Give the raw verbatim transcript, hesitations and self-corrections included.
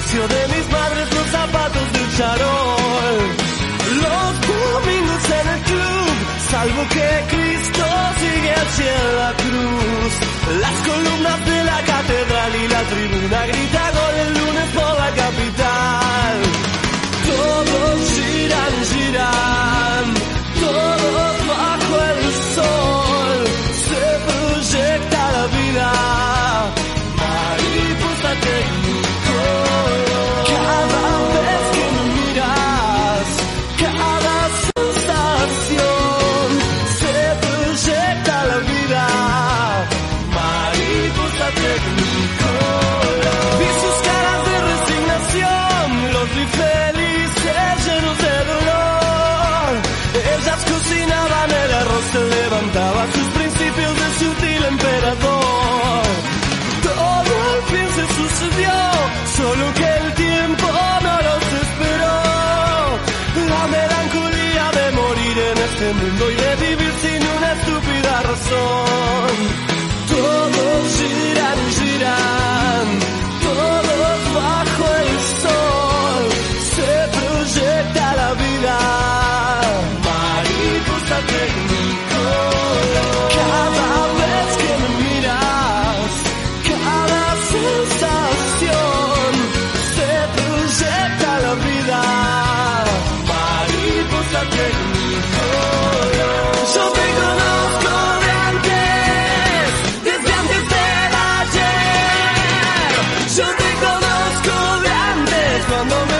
precio de mis madres los zapatos del charol. Los domingos en el club, salvo que Cristo sigue hacia la cruz. Las columnas de la catedral y la tribuna grita gol el lunes por la capital. Todos giran, giran, todos bajo el sol. Se proyecta la vida, mariposa tecnicolor. Cada vez que me miras, cada sensación, se proyecta la vida, mariposa tecnicolor. Vi sus caras de resignación, los vi felices llenos de dolor. Ellas cocinaban el arroz, se levantaba sus principios de sutil emperador. Todo al fin se sucedió, solo que el tiempo no los esperó. La melancolía de morir en este mundo y de vivir sin una estúpida razón. Todos giran, giran, todos bajo el sol. Se proyecta la vida, mariposa tecnicolor. Cada vez que me miras, cada sensación, se proyecta la vida, mariposa tecnicolor. Yo te conozco de antes, desde antes del ayer. Yo te conozco de antes, cuando me